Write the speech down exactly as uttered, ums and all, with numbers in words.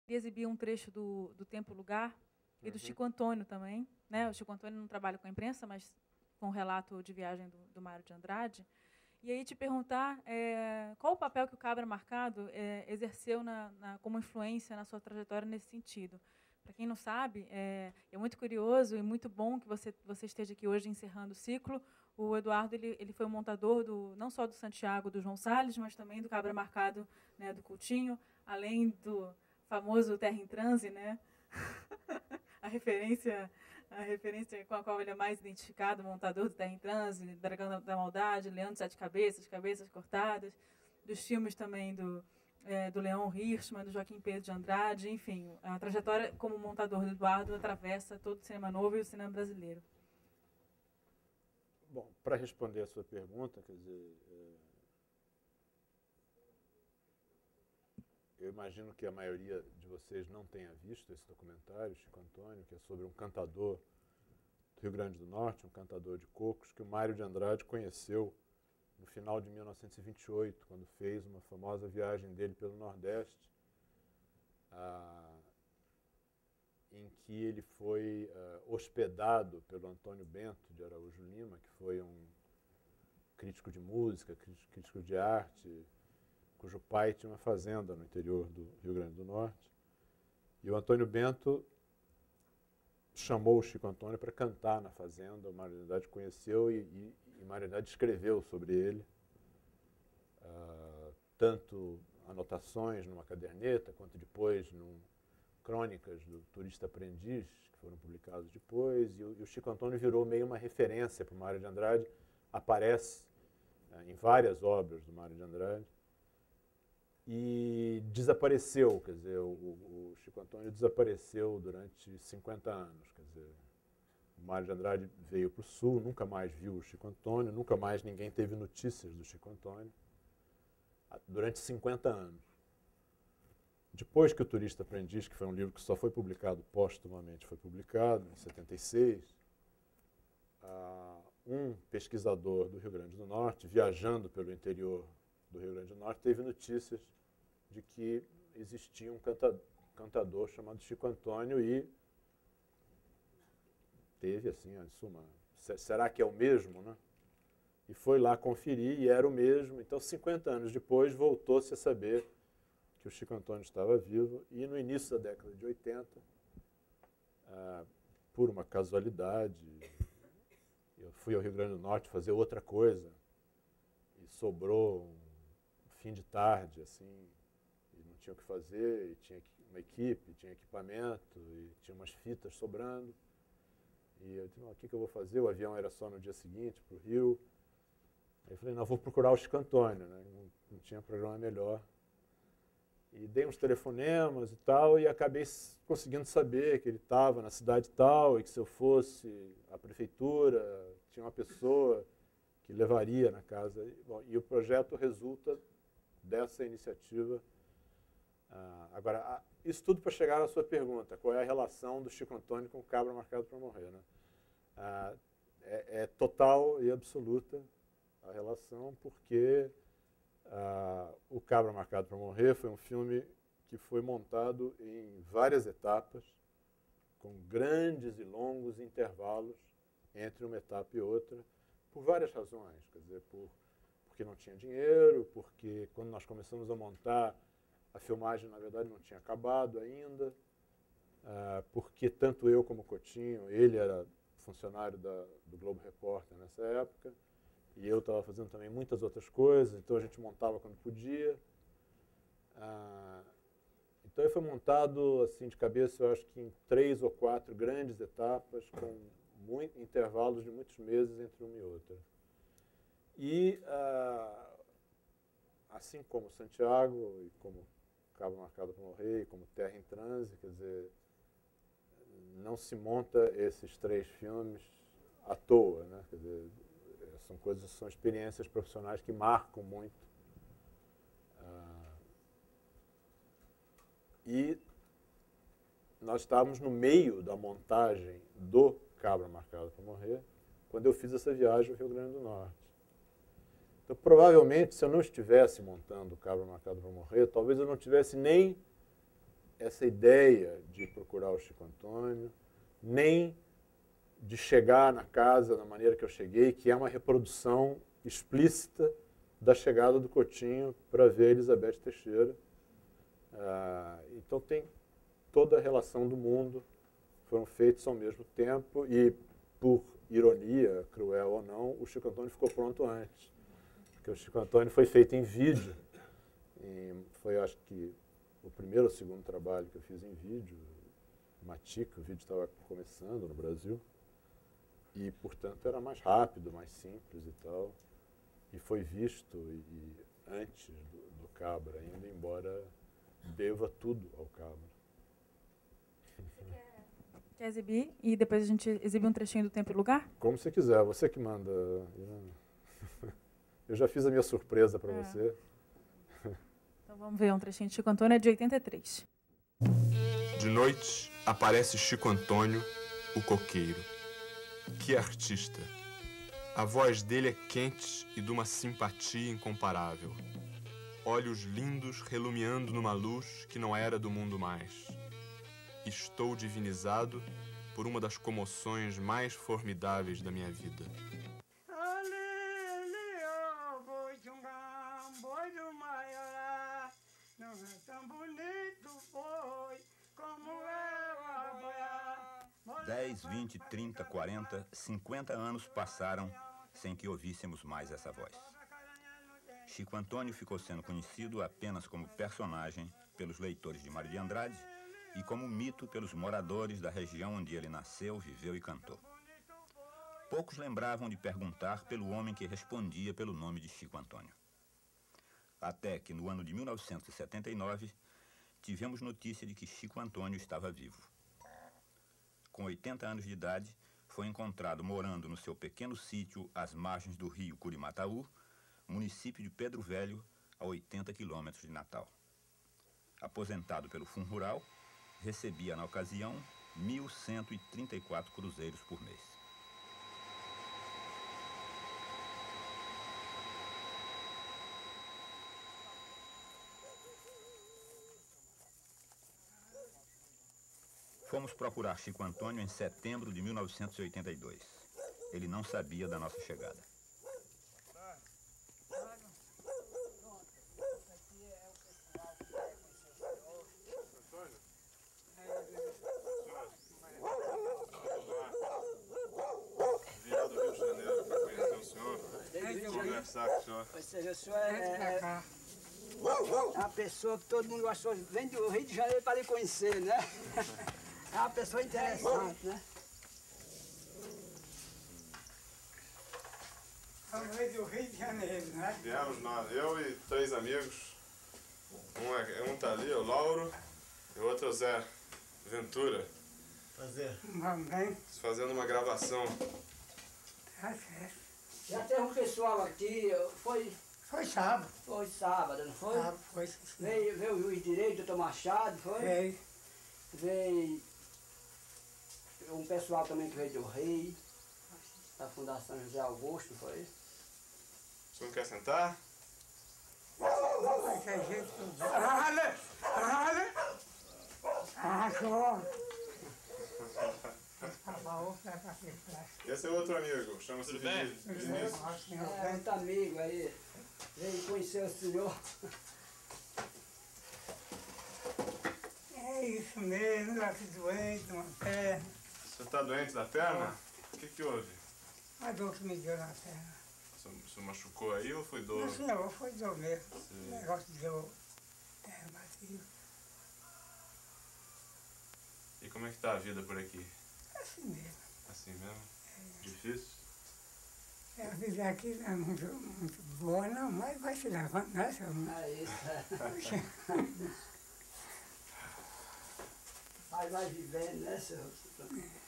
exibir um trecho do, do Tempo e Lugar e do Uhum. Chico Antônio também, né? O Chico Antônio não trabalha com a imprensa, mas com o relato de viagem do, do Mário de Andrade. E aí te perguntar é, qual o papel que o Cabra Marcado é, exerceu na, na, como influência na sua trajetória nesse sentido. Para quem não sabe, é, é muito curioso e muito bom que você, você esteja aqui hoje encerrando o ciclo. O Eduardo ele, ele foi o montador do, não só do Santiago, do João Salles, mas também do Cabra Marcado, né, do Coutinho, além do famoso Terra em Transe, né? a referência a referência com a qual ele é mais identificado, montador do Terra em Transe, Dragão da Maldade, Leão de Sete Cabeças, Cabeças Cortadas, dos filmes também do, é, do Leon Hirschman, do Joaquim Pedro de Andrade, enfim, a trajetória como montador do Eduardo atravessa todo o cinema novo e o cinema brasileiro. Bom, para responder a sua pergunta, quer dizer, é, eu imagino que a maioria de vocês não tenha visto esse documentário, Chico Antônio, que é sobre um cantador do Rio Grande do Norte, um cantador de cocos, que o Mário de Andrade conheceu no final de mil novecentos e vinte e oito, quando fez uma famosa viagem dele pelo Nordeste, ah, em que ele foi ah, hospedado pelo Antônio Bento de Araújo Lima, que foi um crítico de música, crítico de arte, cujo pai tinha uma fazenda no interior do Rio Grande do Norte. E o Antônio Bento chamou o Chico Antônio para cantar na fazenda. O Mário de Andrade conheceu e, e, e Mário de Andrade escreveu sobre ele, uh, tanto anotações numa caderneta, quanto depois num, crônicas do Turista Aprendiz, que foram publicados depois. E o, e o Chico Antônio virou meio uma referência para o Mário de Andrade, aparece uh, em várias obras do Mário de Andrade. E desapareceu, quer dizer, o, o Chico Antônio desapareceu durante cinquenta anos, quer dizer, o Mário de Andrade veio para o Sul, nunca mais viu o Chico Antônio, nunca mais ninguém teve notícias do Chico Antônio, durante cinquenta anos. Depois que o Turista Aprendiz, que foi um livro que só foi publicado póstumamente, foi publicado em setenta e seis, um pesquisador do Rio Grande do Norte, viajando pelo interior do Rio Grande do Norte, teve notícias de que existia um cantador, cantador chamado Chico Antônio e teve assim, em suma, será que é o mesmo, né? E foi lá conferir e era o mesmo. Então, cinquenta anos depois, voltou-se a saber que o Chico Antônio estava vivo e no início da década de oitenta, ah, por uma casualidade, eu fui ao Rio Grande do Norte fazer outra coisa e sobrou um fim de tarde, assim, e não tinha o que fazer, e tinha uma equipe, tinha equipamento, e tinha umas fitas sobrando. E eu disse, não, o que eu vou fazer? O avião era só no dia seguinte, para o Rio. Aí eu falei, não, vou procurar o Chico Antônio, né? não, não tinha programa melhor. E dei uns telefonemas e tal, e acabei conseguindo saber que ele estava na cidade tal, e que se eu fosse à prefeitura, tinha uma pessoa que levaria na casa. Bom, e o projeto resulta dessa iniciativa. Ah, agora, ah, isso tudo para chegar à sua pergunta, qual é a relação do Chico Antônio com o Cabra Marcado para Morrer, né? Ah, é, é total e absoluta a relação, porque ah, o Cabra Marcado para Morrer foi um filme que foi montado em várias etapas, com grandes e longos intervalos entre uma etapa e outra, por várias razões, quer dizer, por porque não tinha dinheiro, porque quando nós começamos a montar, a filmagem, na verdade, não tinha acabado ainda, uh, porque tanto eu como o Coutinho, ele era funcionário da, do Globo Repórter nessa época, e eu estava fazendo também muitas outras coisas, então a gente montava quando podia. Uh, então ele foi montado, assim, de cabeça, eu acho que em três ou quatro grandes etapas, com muito, intervalos de muitos meses entre uma e outra. E, ah, assim como Santiago, e como Cabra Marcado para Morrer, e como Terra em Transe, quer dizer, não se monta esses três filmes à toa, né? Quer dizer, são coisas, são experiências profissionais que marcam muito. Ah, e nós estávamos no meio da montagem do Cabra Marcado para Morrer, quando eu fiz essa viagem ao Rio Grande do Norte. Então, provavelmente, se eu não estivesse montando o Cabra Marcado para Morrer, talvez eu não tivesse nem essa ideia de procurar o Chico Antônio, nem de chegar na casa da maneira que eu cheguei, que é uma reprodução explícita da chegada do Coutinho para ver Elizabeth Teixeira. Ah, então tem toda a relação do mundo, foram feitos ao mesmo tempo e, por ironia, cruel ou não, o Chico Antônio ficou pronto antes. Porque o Chico Antônio foi feito em vídeo, e foi, acho que, o primeiro ou segundo trabalho que eu fiz em vídeo, Matica, o vídeo estava começando no Brasil, e, portanto, era mais rápido, mais simples e tal, e foi visto e, e antes do, do Cabra ainda, embora deva tudo ao Cabra. Você quer, quer exibir e depois a gente exibe um trechinho do Tempo e Lugar? Como você quiser, você que manda. Eu já fiz a minha surpresa para é. você. Então vamos ver um trechinho de Chico Antônio, é de oitenta e três. De noite aparece Chico Antônio, o coqueiro. Que artista! A voz dele é quente e de uma simpatia incomparável. Olhos lindos relumiando numa luz que não era do mundo mais. Estou divinizado por uma das comoções mais formidáveis da minha vida. Não é tão bonito, foi, como eu a boiar. dez, vinte, trinta, quarenta, cinquenta anos passaram sem que ouvíssemos mais essa voz. Chico Antônio ficou sendo conhecido apenas como personagem pelos leitores de Mário de Andrade e como mito pelos moradores da região onde ele nasceu, viveu e cantou. Poucos lembravam de perguntar pelo homem que respondia pelo nome de Chico Antônio. Até que, no ano de mil novecentos e setenta e nove, tivemos notícia de que Chico Antônio estava vivo. Com oitenta anos de idade, foi encontrado morando no seu pequeno sítio às margens do rio Curimataú, município de Pedro Velho, a oitenta quilômetros de Natal. Aposentado pelo Fundo Rural, recebia, na ocasião, mil cento e trinta e quatro cruzeiros por mês. Fomos procurar Chico Antônio em setembro de mil novecentos e oitenta e dois. Ele não sabia da nossa chegada. Virou do Rio de Janeiro para conhecer o senhor, conversar com o senhor. Ou seja, o senhor é, é uma pessoa que todo mundo gostou, vem do Rio de Janeiro para lhe conhecer, né? É uma pessoa interessante, né? Vamos ver do Rio de Janeiro, né? Viemos nós, eu e três amigos. Um, é, um tá ali, o Lauro, e o outro é o Zé Ventura. Fazer. Vamos bem. Fazendo uma gravação. Tá certo. Já teve um pessoal aqui, foi... Foi sábado. Foi sábado, não foi? Sábado, foi. Veio, veio o juiz de direito, doutor Machado, foi? Veio. Veio um pessoal também que veio do Rio, da Fundação José Augusto, foi? O senhor quer sentar? Mas a gente... Rala! Rala! Rala! Esse é outro amigo, chama-se Vinícius. É, muito amigo aí, veio conhecer o senhor. É isso mesmo, eu aqui doente, uma perna. Você está doente da perna? O que que houve? A dor que me deu na perna. Você machucou aí ou foi dor? Não, senhor, foi dor mesmo. Sim. Negócio de dor. É, batia. E como é que tá a vida por aqui? Assim mesmo. Assim mesmo? É. Difícil? É, a vida aqui não é muito, muito boa, não, mas vai se levando, né, senhor? É isso. Vai, vai vivendo, né, senhor?